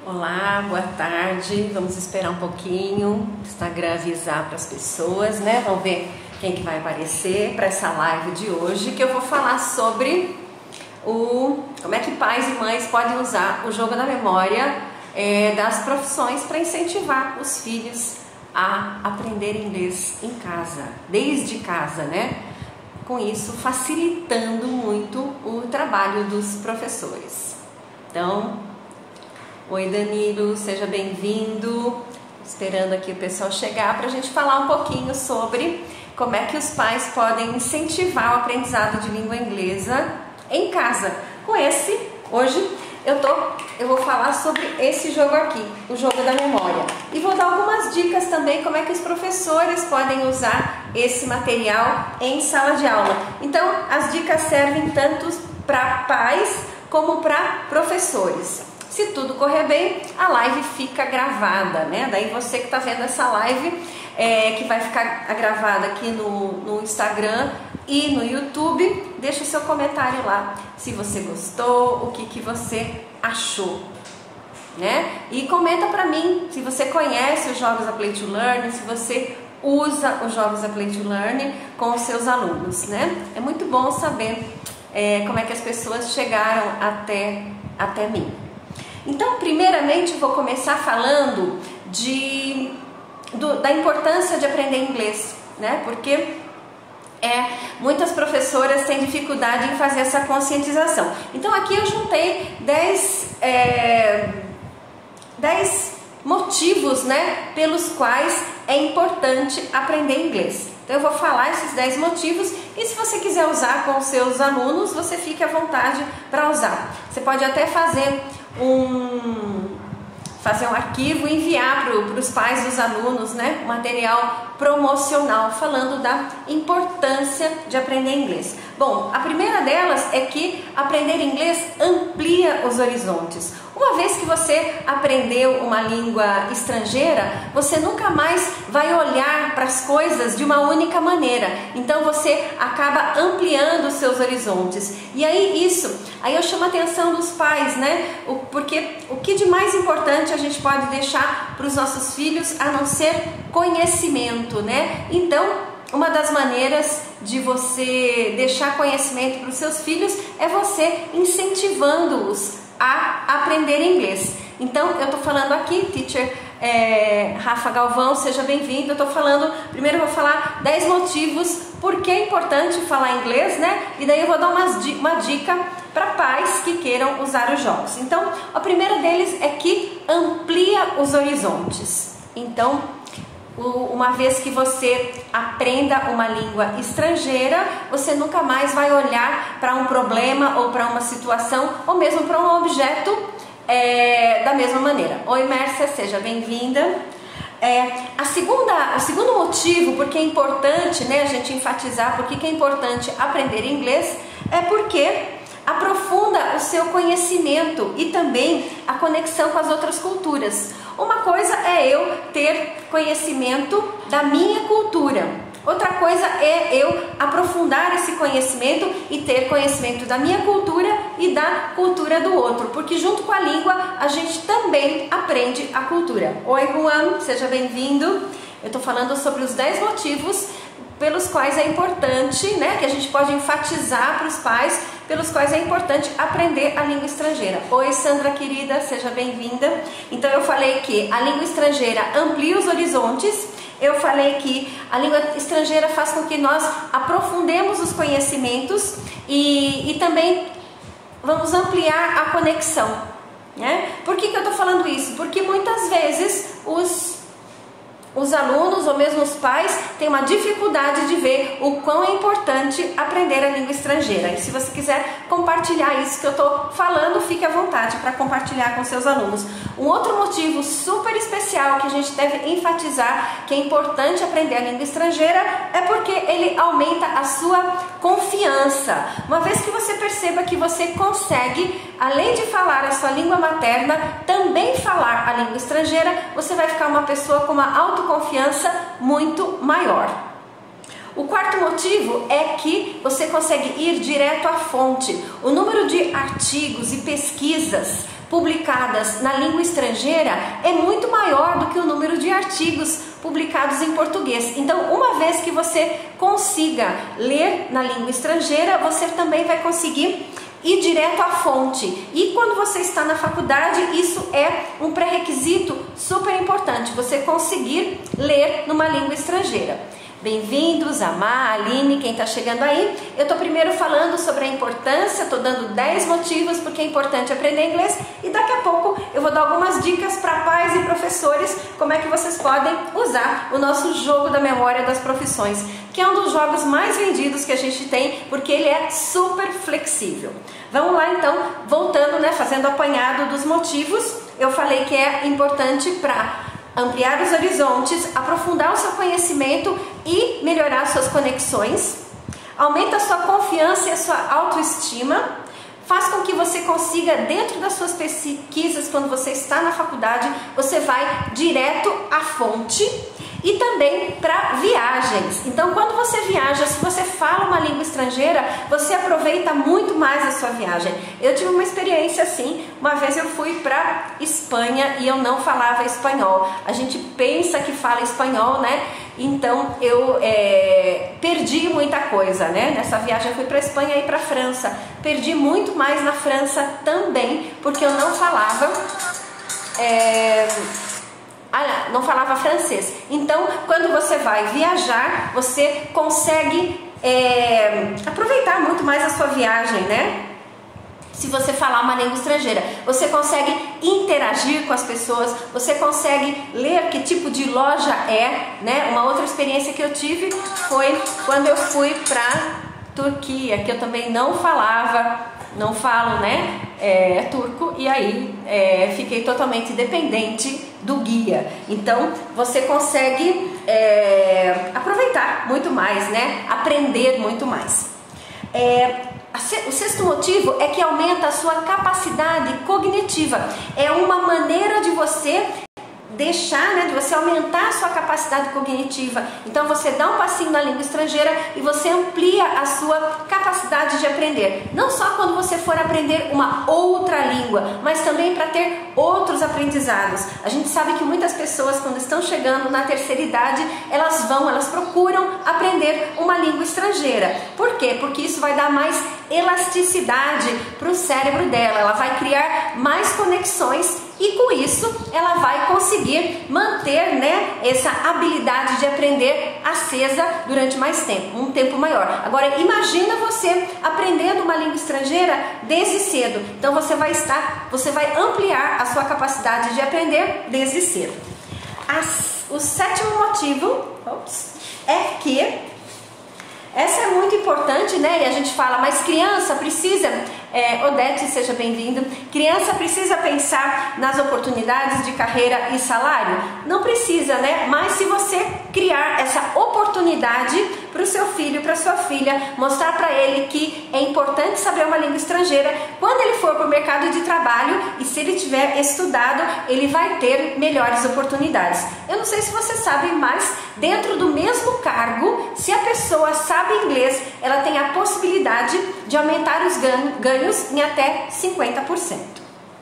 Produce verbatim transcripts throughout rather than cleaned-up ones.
Olá, boa tarde. Vamos esperar um pouquinho o Instagram avisar para as pessoas, né? Vamos ver quem que vai aparecer para essa live de hoje, que eu vou falar sobre o como é que pais e mães podem usar o jogo da memória é, das profissões para incentivar os filhos a aprender inglês em casa, desde casa, né? Com isso facilitando muito o trabalho dos professores. Então, oi Danilo, seja bem-vindo. Esperando aqui o pessoal chegar para a gente falar um pouquinho sobre como é que os pais podem incentivar o aprendizado de língua inglesa em casa. Com esse, hoje eu, tô, eu vou falar sobre esse jogo aqui, o jogo da memória. E vou dar algumas dicas também como é que os professores podem usar esse material em sala de aula. Então, as dicas servem tanto para pais como para professores. Se tudo correr bem, a live fica gravada, né? Daí você que está vendo essa live, é, que vai ficar gravada aqui no, no Instagram e no YouTube, deixa o seu comentário lá, se você gostou, o que, que você achou, né? E comenta para mim se você conhece os jogos da Play to Learn, se você usa os jogos da Play to Learn com os seus alunos, né? É muito bom saber é, como é que as pessoas chegaram até, até mim. Então, primeiramente, vou começar falando de, do, da importância de aprender inglês, né? Porque é, muitas professoras têm dificuldade em fazer essa conscientização. Então, aqui eu juntei dez, é, dez motivos, né, pelos quais é importante aprender inglês. Então, eu vou falar esses dez motivos e se você quiser usar com os seus alunos, você fique à vontade para usar. Você pode até fazer um, fazer um arquivo e enviar para os pais dos alunos, né, um material promocional falando da importância de aprender inglês. Bom, a primeira delas é que aprender inglês amplia os horizontes. Uma vez que você aprendeu uma língua estrangeira, você nunca mais vai olhar para as coisas de uma única maneira. Então você acaba ampliando os seus horizontes. E aí isso, aí eu chamo a atenção dos pais, né? O, porque o que de mais importante a gente pode deixar para os nossos filhos a não ser conhecimento, né? Então, uma das maneiras de você deixar conhecimento para os seus filhos é você incentivando-os a aprender inglês. Então, eu estou falando aqui, teacher é, Rafa Galvão, seja bem-vindo. Eu estou falando, primeiro eu vou falar dez motivos por que é importante falar inglês, né? E daí eu vou dar umas, uma dica para pais que queiram usar os jogos. Então, a primeira deles é que amplia os horizontes. Então, uma vez que você aprenda uma língua estrangeira, você nunca mais vai olhar para um problema ou para uma situação ou mesmo para um objeto é, da mesma maneira. Oi Mércia, seja bem-vinda. É, a segunda, o segundo motivo porque é importante, né, a gente enfatizar porque que é importante aprender inglês é porque aprofunda o seu conhecimento e também a conexão com as outras culturas. Uma coisa é eu ter conhecimento da minha cultura, outra coisa é eu aprofundar esse conhecimento e ter conhecimento da minha cultura e da cultura do outro, porque junto com a língua a gente também aprende a cultura. Oi Juan, seja bem-vindo. Eu estou falando sobre os dez motivos pelos quais é importante, né, que a gente pode enfatizar para os pais, pelos quais é importante aprender a língua estrangeira. Oi Sandra querida, seja bem-vinda. Então eu falei que a língua estrangeira amplia os horizontes, eu falei que a língua estrangeira faz com que nós aprofundemos os conhecimentos e, e também vamos ampliar a conexão, né? Por que que eu estou falando isso? Porque muitas vezes os Os alunos ou mesmo os pais têm uma dificuldade de ver o quão é importante aprender a língua estrangeira. E se você quiser compartilhar isso que eu estou falando, fique à vontade para compartilhar com seus alunos. Um outro motivo super especial que a gente deve enfatizar que é importante aprender a língua estrangeira é porque ele aumenta a sua confiança. Uma vez que você perceba que você consegue, além de falar a sua língua materna, também falar a língua estrangeira, você vai ficar uma pessoa com uma autoconfiança confiança muito maior. O quarto motivo é que você consegue ir direto à fonte. O número de artigos e pesquisas publicadas na língua estrangeira é muito maior do que o número de artigos publicados em português. Então, uma vez que você consiga ler na língua estrangeira, você também vai conseguir ir direto à fonte. E quando você está na faculdade, isso é um pré-requisito super importante, você conseguir ler numa língua estrangeira. Bem-vindos, Amá, Aline, quem está chegando aí. Eu estou primeiro falando sobre a importância, estou dando dez motivos porque é importante aprender inglês e daqui a pouco eu vou dar algumas dicas para pais e professores como é que vocês podem usar o nosso jogo da memória das profissões, que é um dos jogos mais vendidos que a gente tem porque ele é super flexível. Vamos lá então, voltando, né, fazendo apanhado dos motivos. Eu falei que é importante para ampliar os horizontes, aprofundar o seu conhecimento e melhorar suas conexões, aumenta a sua confiança e a sua autoestima, faz com que você consiga, dentro das suas pesquisas, quando você está na faculdade, você vai direto à fonte. E também para viagens. Então, quando você viaja, se você fala uma língua estrangeira, você aproveita muito mais a sua viagem. Eu tive uma experiência assim. Uma vez eu fui para Espanha e eu não falava espanhol. A gente pensa que fala espanhol, né? Então eu é, perdi muita coisa, né? Nessa viagem eu fui para Espanha e para França. Perdi muito mais na França também, porque eu não falava É, Ah, não falava francês. Então, quando você vai viajar, você consegue é, aproveitar muito mais a sua viagem, né? Se você falar uma língua estrangeira, você consegue interagir com as pessoas, você consegue ler que tipo de loja é, né? Uma outra experiência que eu tive foi quando eu fui para Turquia, que eu também não falava, não falo, né? É, turco, e aí é, fiquei totalmente dependente do guia. Então você consegue é, aproveitar muito mais, né? Aprender muito mais. É, o sexto motivo é que aumenta a sua capacidade cognitiva. É uma maneira de você deixar, né, de você aumentar a sua capacidade cognitiva. Então você dá um passinho na língua estrangeira e você amplia a sua capacidade de aprender. Não só quando você for aprender uma outra língua, mas também para ter outros aprendizados. A gente sabe que muitas pessoas, quando estão chegando na terceira idade, elas vão, elas procuram aprender uma língua estrangeira. Por quê? Porque isso vai dar mais elasticidade para o cérebro dela. Ela vai criar mais conexões e com isso ela vai conseguir manter, né, essa habilidade de aprender acesa durante mais tempo, um tempo maior. Agora imagina você aprendendo uma língua estrangeira desde cedo. Então você vai estar, você vai ampliar a sua capacidade de aprender desde cedo. As, o sétimo motivo ops, é que essa é muito importante, né? E a gente fala, mas criança precisa, é, Odete, seja bem-vindo, criança precisa pensar nas oportunidades de carreira e salário? Não precisa, né? Mas se você criar essa oportunidade para o seu filho, para sua filha, mostrar para ele que é importante saber uma língua estrangeira, quando ele for para o mercado de trabalho e se ele tiver estudado, ele vai ter melhores oportunidades. Eu não sei se você sabe, mas dentro do mesmo cargo, se a pessoa sabe inglês, ela tem a possibilidade de aumentar os ganhos em até cinquenta por cento.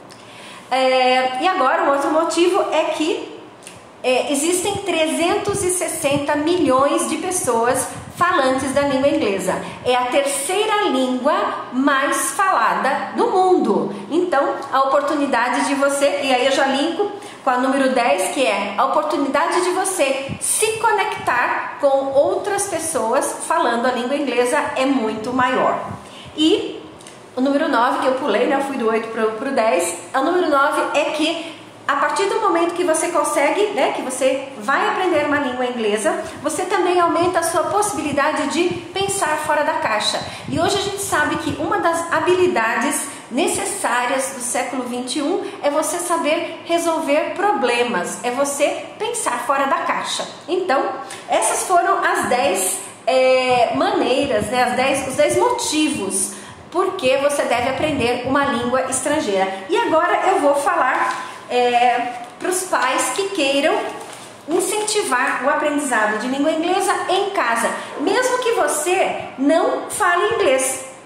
É, e agora, um outro motivo é que é, existem trezentos e sessenta milhões de pessoas falantes da língua inglesa. É a terceira língua mais falada do mundo. Então, a oportunidade de você, e aí eu já linko com a número dez, que é a oportunidade de você se conectar com outras pessoas falando a língua inglesa é muito maior. E o número nove, que eu pulei, né? Eu fui do oito para o dez. O número nove é que a partir do momento que você consegue, né, que você vai aprender uma língua inglesa, você também aumenta a sua possibilidade de pensar fora da caixa. E hoje a gente sabe que uma das habilidades necessárias do século vinte e um é você saber resolver problemas, é você pensar fora da caixa. Então, essas foram as dez é, maneiras, né, as dez, os dez motivos por que você deve aprender uma língua estrangeira. E agora eu vou falar É, para os pais que queiram incentivar o aprendizado de língua inglesa em casa, mesmo que você não fale inglês.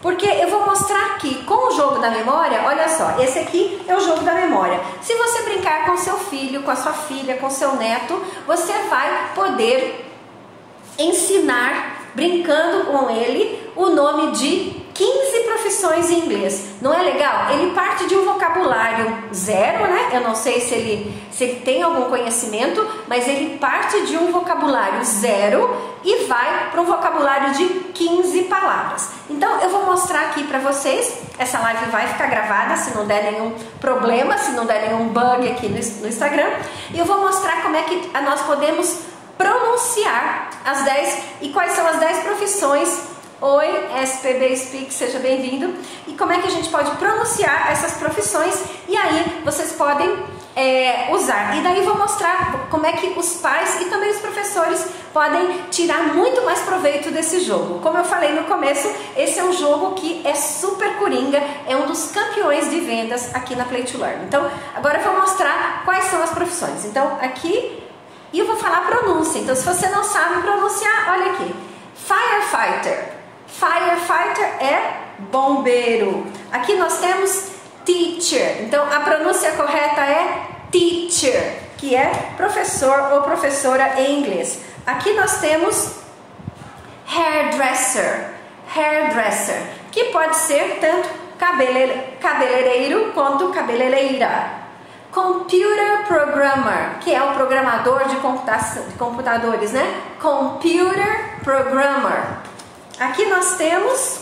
Porque eu vou mostrar aqui com o jogo da memória, olha só, esse aqui é o jogo da memória. Se você brincar com seu filho, com a sua filha, com seu neto, você vai poder ensinar, brincando com ele, o nome de quinze profissões em inglês. Não é legal? Ele parte de um vocabulário zero, né? Eu não sei se ele, se ele tem algum conhecimento, mas ele parte de um vocabulário zero e vai para um vocabulário de quinze palavras. Então eu vou mostrar aqui para vocês. Essa live vai ficar gravada, se não der nenhum problema, se não der nenhum bug aqui no, no Instagram. E eu vou mostrar como é que nós podemos pronunciar as dez e quais são as dez profissões. Oi, S P B Speak, seja bem-vindo. E como é que a gente pode pronunciar essas profissões? E aí vocês podem é, usar. E daí vou mostrar como é que os pais e também os professores podem tirar muito mais proveito desse jogo. Como eu falei no começo, esse é um jogo que é super coringa, é um dos campeões de vendas aqui na Play to Learn. Então, agora eu vou mostrar quais são as profissões. Então, aqui, e eu vou falar a pronúncia. Então, se você não sabe pronunciar, olha aqui. Firefighter. Firefighter é bombeiro. Aqui nós temos teacher. Então a pronúncia correta é teacher, que é professor ou professora em inglês. Aqui nós temos hairdresser. Hairdresser, que pode ser tanto cabele, cabeleireiro quanto cabeleireira. Computer programmer, que é o programador de, de computadores, né? Computer programmer. Aqui nós temos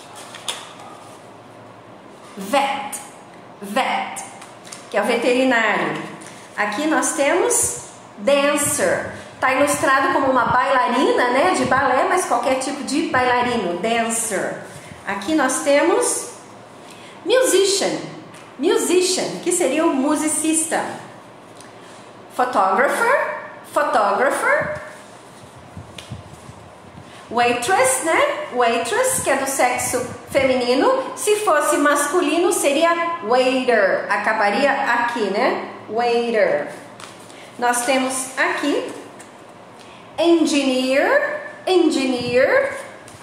vet, vet, que é o veterinário. Aqui nós temos dancer, está ilustrado como uma bailarina, né, de balé, mas qualquer tipo de bailarino, dancer. Aqui nós temos musician, musician, que seria o musicista. Photographer, photographer. Waitress, né? Waitress, que é do sexo feminino. Se fosse masculino, seria waiter. Acabaria aqui, né? Waiter. Nós temos aqui engineer, engineer.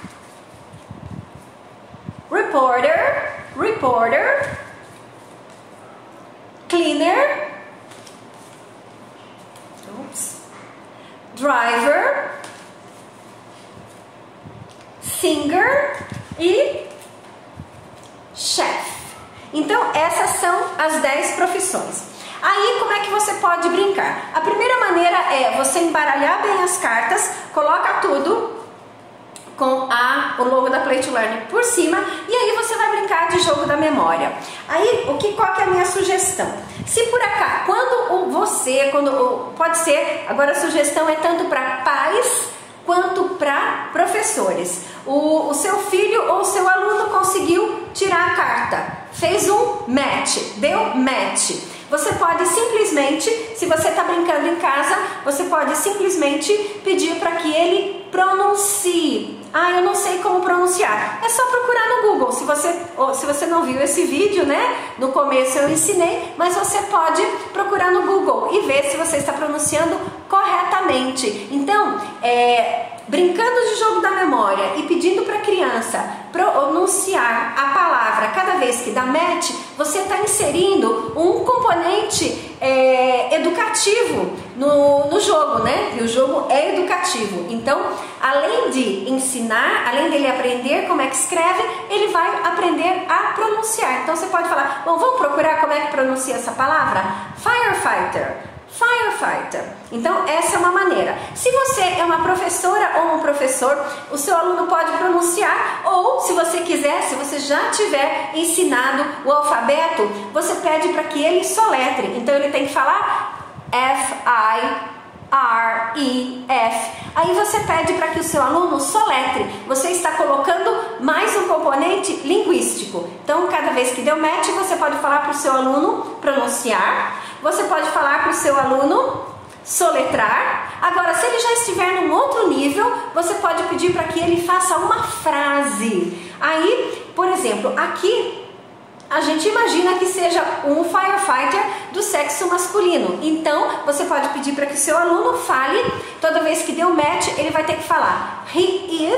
Reporter, reporter. Cleaner. Oops. Driver. Singer e chef. Então essas são as dez profissões. Aí como é que você pode brincar? A primeira maneira é você embaralhar bem as cartas, coloca tudo com a, o logo da Play to Learn por cima e aí você vai brincar de jogo da memória. Aí o que, qual que é a minha sugestão? Se por acaso, quando o você, quando o, pode ser, agora a sugestão é tanto para pais quanto para professores. O, o seu filho ou o seu aluno conseguiu tirar a carta, fez um match, deu match. Você pode simplesmente, se você está brincando em casa, você pode simplesmente pedir para que ele pronuncie. Ah, eu não sei como pronunciar. É só procurar no Google. Se você, se você não viu esse vídeo, né? No começo eu ensinei, mas você pode procurar no Google e ver se você está pronunciando corretamente. Então, é, brincando de jogo da memória e pedindo para a criança pronunciar a palavra cada vez que dá match, você está inserindo um componente é, educativo no, no jogo, né? E o jogo é educativo. Então, além de ensinar, além dele aprender como é que escreve, ele vai aprender a pronunciar. Então, você pode falar, bom, vamos procurar como é que pronuncia essa palavra? Firefighter. Firefighter. Então essa é uma maneira. Se você é uma professora ou um professor, o seu aluno pode pronunciar, ou se você quiser, se você já tiver ensinado o alfabeto, você pede para que ele soletre. Então ele tem que falar F I R E F. Aí você pede para que o seu aluno soletre. Você está colocando mais um componente linguístico. Então cada vez que deu match, você pode falar para o seu aluno pronunciar. Você pode falar para o seu aluno soletrar. Agora, se ele já estiver num outro nível, você pode pedir para que ele faça uma frase. Aí, por exemplo, aqui a gente imagina que seja um firefighter do sexo masculino. Então, você pode pedir para que o seu aluno fale, toda vez que deu match, ele vai ter que falar He is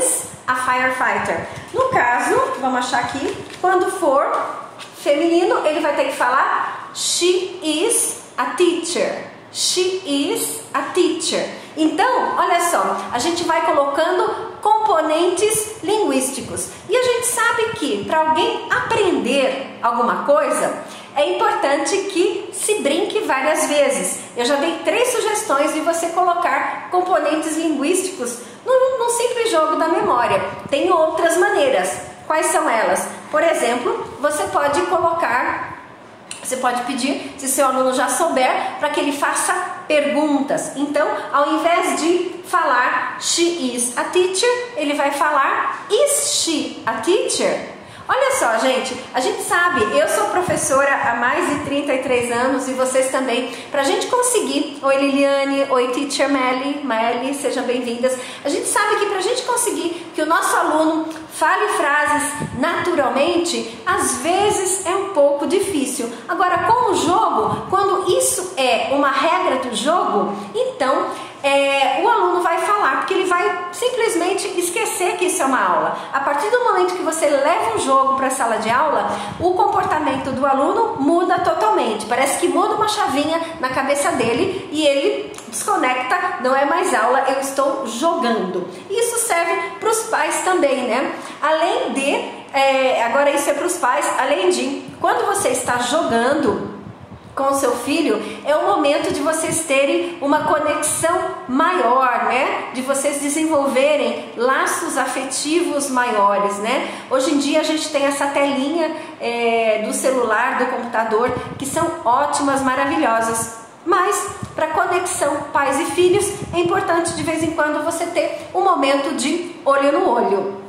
a firefighter. No caso, vamos achar aqui, quando for feminino, ele vai ter que falar she is a teacher. She is a teacher. Então, olha só, a gente vai colocando componentes linguísticos. E a gente sabe que para alguém aprender alguma coisa, é importante que se brinque várias vezes. Eu já dei três sugestões de você colocar componentes linguísticos num, num simples jogo da memória. Tem outras maneiras. Quais são elas? Por exemplo, você pode colocar... Você pode pedir, se seu aluno já souber, para que ele faça perguntas. Então, ao invés de falar she is a teacher, ele vai falar is she a teacher? Olha só, gente, a gente sabe, eu sou professora há mais de trinta e três anos e vocês também. Para a gente conseguir, oi Liliane, oi Teacher Melly, Melly, sejam bem-vindas. A gente sabe que para a gente conseguir que o nosso aluno fale frases naturalmente, às vezes é um pouco difícil. Agora, com o jogo, quando isso é uma regra do jogo, então é, o aluno vai falar, porque ele vai simplesmente esquecer que isso é uma aula. A partir do momento que você leva um jogo para a sala de aula, o comportamento do aluno muda totalmente. Parece que muda uma chavinha na cabeça dele e ele desconecta, não é mais aula, eu estou jogando. Isso serve para os pais também, né? Além de, é, agora isso é para os pais, além de, quando você está jogando com o seu filho, é o momento de vocês terem uma conexão maior, né? De vocês desenvolverem laços afetivos maiores, né? Hoje em dia a gente tem essa telinha é, do celular, do computador, que são ótimas, maravilhosas. Mas, para conexão pais e filhos, é importante de vez em quando você ter um momento de olho no olho.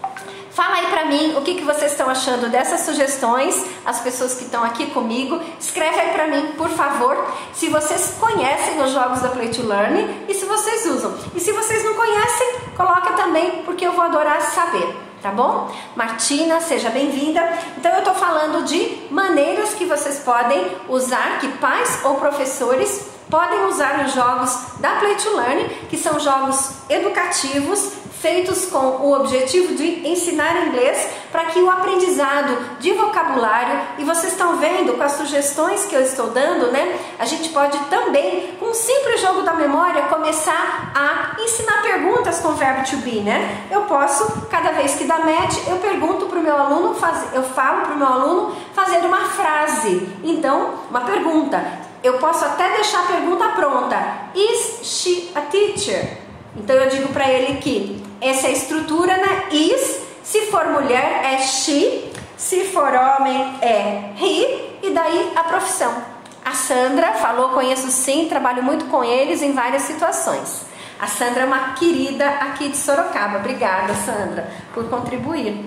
Fala aí pra mim o que, que vocês estão achando dessas sugestões, as pessoas que estão aqui comigo. Escreve aí pra mim, por favor, se vocês conhecem os jogos da Play to Learn e se vocês usam. E se vocês não conhecem, coloca também, porque eu vou adorar saber, tá bom? Martina, seja bem-vinda. Então eu tô falando de maneiras que vocês podem usar, que pais ou professores podem usar os jogos da Play to Learn, que são jogos educativos, feitos com o objetivo de ensinar inglês para que o aprendizado de vocabulário, e vocês estão vendo com as sugestões que eu estou dando, né? A gente pode também, com um simples jogo da memória, começar a ensinar perguntas com o verbo to be, né? Eu posso, cada vez que dá match, eu pergunto para o meu aluno, faz, eu falo para o meu aluno fazer uma frase. Então, uma pergunta. Eu posso até deixar a pergunta pronta. Is she a teacher? Então eu digo para ele que essa é a estrutura, né? Is, se for mulher é she, se for homem é he, e daí a profissão. A Sandra falou, conheço sim, trabalho muito com eles em várias situações. A Sandra é uma querida aqui de Sorocaba. Obrigada, Sandra, por contribuir.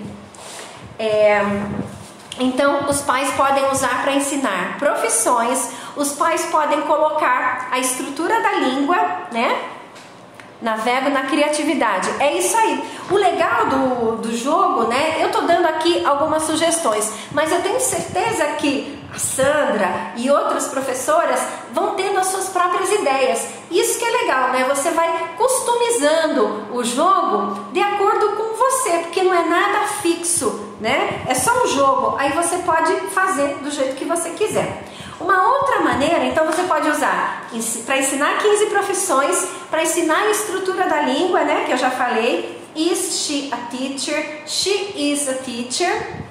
É... Então, os pais podem usar para ensinar profissões, os pais podem colocar a estrutura da língua, né? Navego na criatividade. É isso aí. O legal do, do jogo, né? Eu tô dando aqui algumas sugestões, mas eu tenho certeza que a Sandra e outras professoras vão tendo as suas próprias ideias. Isso que é legal, né? Você vai customizando o jogo de acordo com você, porque não é nada fixo, né? É só um jogo. Aí você pode fazer do jeito que você quiser. Uma outra maneira, então você pode usar para ensinar quinze profissões, para ensinar a estrutura da língua, né, que eu já falei. Is she a teacher? She is a teacher.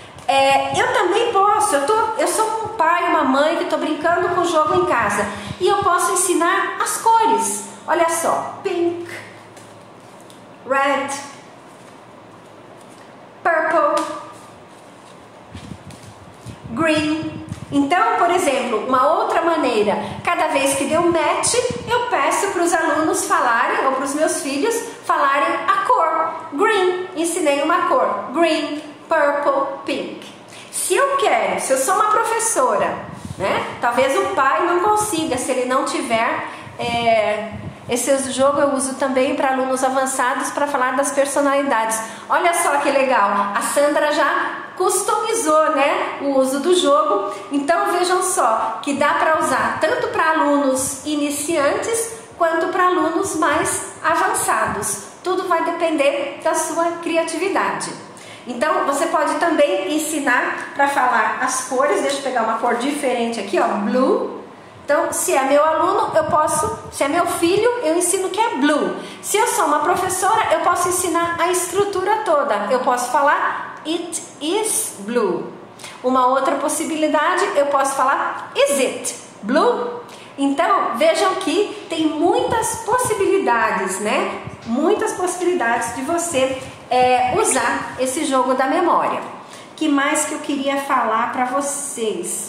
É, eu também posso, eu, tô, eu sou um pai, uma mãe que estou brincando com o jogo em casa. E eu posso ensinar as cores. Olha só, pink, red, purple, green. Então, por exemplo, uma outra maneira, cada vez que deu match, eu peço para os alunos falarem, ou para os meus filhos, falarem a cor. Green, ensinei uma cor. Green, purple, pink. Se eu quero, se eu sou uma professora, né? Talvez o pai não consiga, se ele não tiver... É, esse jogo eu uso também para alunos avançados para falar das personalidades. Olha só que legal, a Sandra já customizou, né, o uso do jogo. Então vejam só que dá para usar tanto para alunos iniciantes quanto para alunos mais avançados. tudo vai depender da sua criatividade. Então, você pode também ensinar para falar as cores. Deixa eu pegar uma cor diferente aqui, ó, blue. Então, se é meu aluno, eu posso, se é meu filho, eu ensino que é blue. Se eu sou uma professora, eu posso ensinar a estrutura toda. Eu posso falar it is blue. Uma outra possibilidade, eu posso falar is it blue? Então, vejam que tem muitas possibilidades, né? Muitas possibilidades de você é, usar esse jogo da memória. Que mais que eu queria falar para vocês?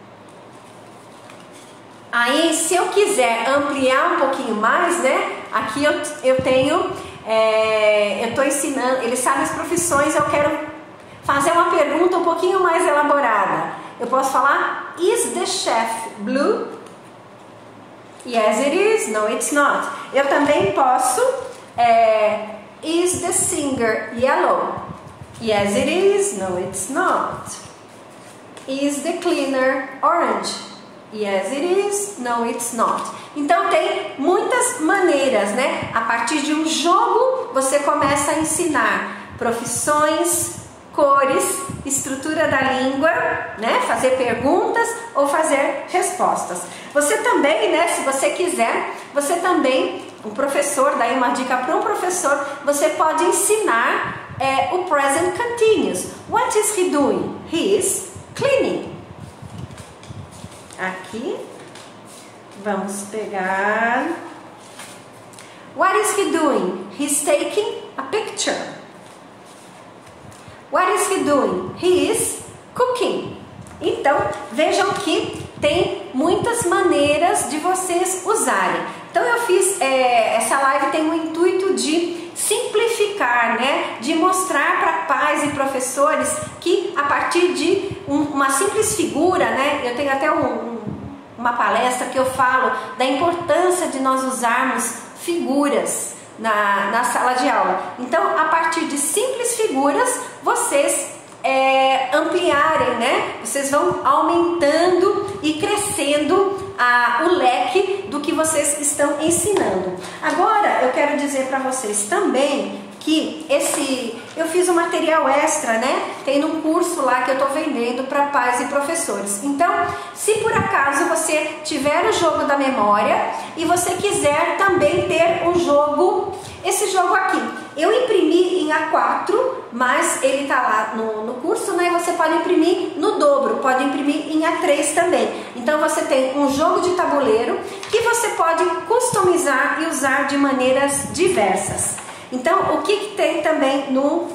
Aí, se eu quiser ampliar um pouquinho mais, né? Aqui eu, eu tenho, é, eu estou ensinando, eles sabem as profissões, eu quero fazer uma pergunta um pouquinho mais elaborada. Eu posso falar, is the chef blue? Yes it is, no it's not. Eu também posso, é, is the singer yellow? Yes it is, no it's not. Is the cleaner orange? Yes it is, no it's not. Então tem muitas maneiras, né? A partir de um jogo você começa a ensinar profissões, cores, estrutura da língua, né? Fazer perguntas ou fazer respostas. Você também, né? Se você quiser, você também, um professor, daí uma dica para um professor, você pode ensinar é, o present continuous. What is he doing? He is cleaning. Aqui, vamos pegar. What is he doing? He's taking a picture. What is he doing? He is cooking. Então, vejam que tem muitas maneiras de vocês usarem. Então, eu fiz, é, essa live tem o intuito de simplificar, né? De mostrar para pais e professores que a partir de um, uma simples figura, né? Eu tenho até um, um, uma palestra que eu falo da importância de nós usarmos figuras na, na sala de aula. Então, a partir de simples figuras, vocês é, ampliarem, né? Vocês vão aumentando e crescendo a, o leque do que vocês estão ensinando. Agora, eu quero dizer para vocês também que esse, eu fiz um material extra, né? Tem num curso lá que eu estou vendendo para pais e professores. Então, se por acaso você tiver o jogo da memória e você quiser também ter um jogo, esse jogo aqui, eu imprimi em A quatro, mas ele está lá no, no curso, né? Você pode imprimir no dobro, pode imprimir em A três também. Então você tem um jogo de tabuleiro que você pode customizar e usar de maneiras diversas. Então, o que, que tem também no,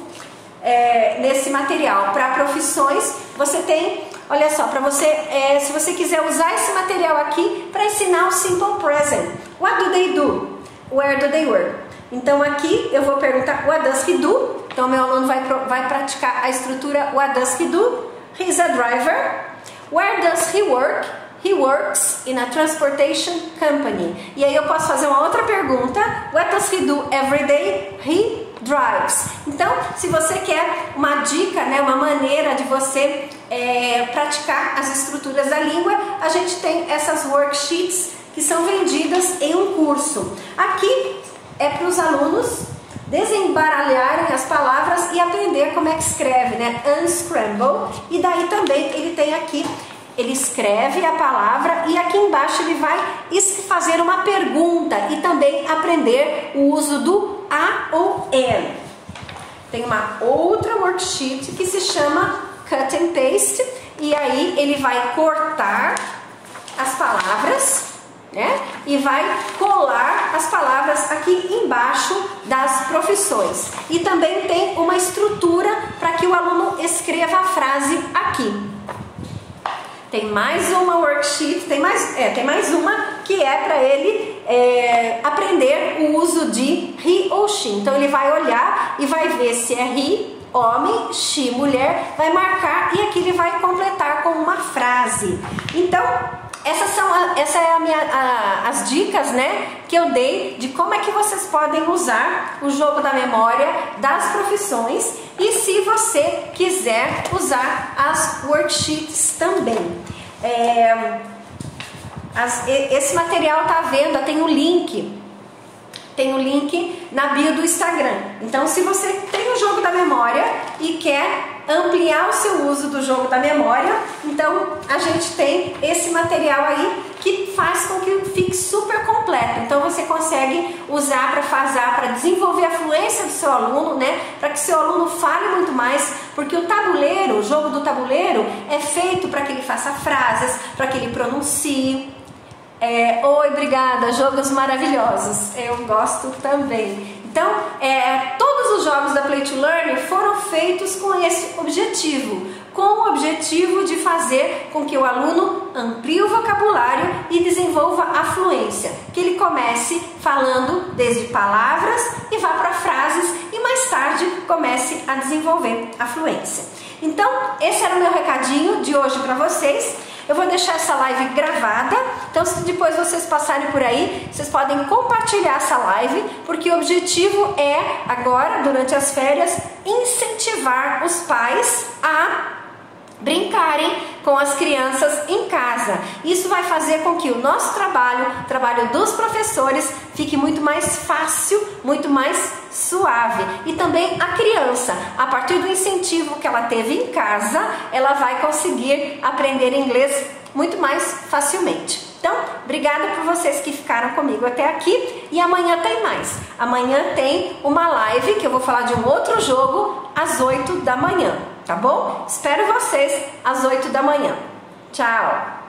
é, nesse material? Para profissões, você tem, olha só, para você, é, se você quiser usar esse material aqui para ensinar o Simple Present. What do they do? Where do they work? Então, aqui eu vou perguntar, what does he do? Então, meu aluno vai, vai praticar a estrutura, what does he do? He's a driver. Where does he work? He works in a transportation company. E aí eu posso fazer uma outra pergunta. What does he do every day? He drives. Então, se você quer uma dica, né, uma maneira de você é, praticar as estruturas da língua, a gente tem essas worksheets que são vendidas em um curso. Aqui é para os alunos desembaralharem as palavras e aprender como é que escreve, né? Unscramble. E daí também ele tem aqui, ele escreve a palavra e aqui embaixo ele vai fazer uma pergunta e também aprender o uso do a ou and. Tem uma outra worksheet que se chama Cut and Paste e aí ele vai cortar as palavras, né? E vai colar as palavras aqui embaixo das profissões. E também tem uma estrutura para que o aluno escreva a frase aqui. Tem mais uma worksheet, tem mais, é, tem mais uma que é para ele é, aprender o uso de he ou she. Então ele vai olhar e vai ver se é he, homem, she, mulher, vai marcar e aqui ele vai completar com uma frase. Então, essas são a, essa é a minha, a, as dicas, né, que eu dei de como é que vocês podem usar o jogo da memória das profissões e se você quiser usar as worksheets também. É, as, esse material tá à venda, tem um link tem o link na bio do Instagram. Então, se você tem o jogo da memória e quer ampliar o seu uso do jogo da memória, então a gente tem esse material aí que faz com que fique super completo. Então você consegue usar para fazer, para desenvolver a fluência do seu aluno, né? Para que seu aluno fale muito mais, porque o tabuleiro, o jogo do tabuleiro é feito para que ele faça frases, para que ele pronuncie. É, Oi, obrigada, jogos maravilhosos, eu gosto também. Então, é, todos os jogos da Play to Learn foram feitos com esse objetivo, com o objetivo de fazer com que o aluno amplie o vocabulário e desenvolva a fluência, que ele comece falando desde palavras e vá para frases e mais tarde comece a desenvolver a fluência. Então, esse era o meu recadinho de hoje para vocês. Eu vou deixar essa live gravada, então se depois vocês passarem por aí, vocês podem compartilhar essa live, porque o objetivo é, agora, durante as férias, incentivar os pais a brincarem com as crianças em casa. Isso vai fazer com que o nosso trabalho, o trabalho dos professores, fique muito mais fácil, muito mais suave. E também a criança, a partir do incentivo que ela teve em casa, ela vai conseguir aprender inglês muito mais facilmente. Então, obrigada por vocês que ficaram comigo até aqui, e amanhã tem mais. Amanhã tem uma live que eu vou falar de um outro jogo às oito da manhã, tá bom? Espero vocês às oito da manhã. Tchau!